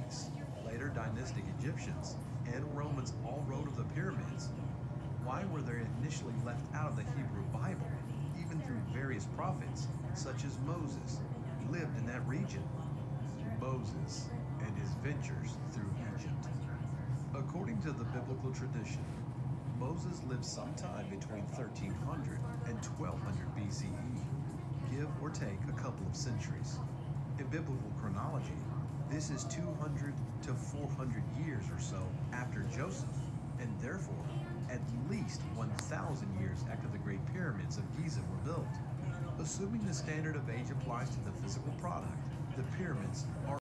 Greeks, later dynastic Egyptians, and Romans all wrote of the pyramids, why were they initially left out of the Hebrew Bible, even through various prophets, such as Moses, who lived in that region? Moses and his ventures through Egypt. According to the biblical tradition, Moses lived sometime between 1300 and 1200 BCE, give or take a couple of centuries. In biblical chronology, this is 200 to 400 years or so after Joseph, and therefore at least 1,000 years after the Great Pyramids of Giza were built. Assuming the standard of age applies to the physical product, the pyramids are